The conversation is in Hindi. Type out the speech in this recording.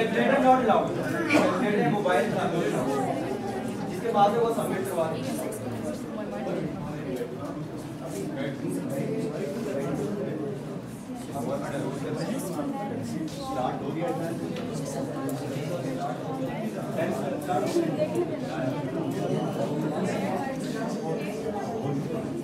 Calculator not allowed, calculator mobile not allowed, जिसके बाद में वो सबमिट करवा देंगे। स्टार्ट हो गया है।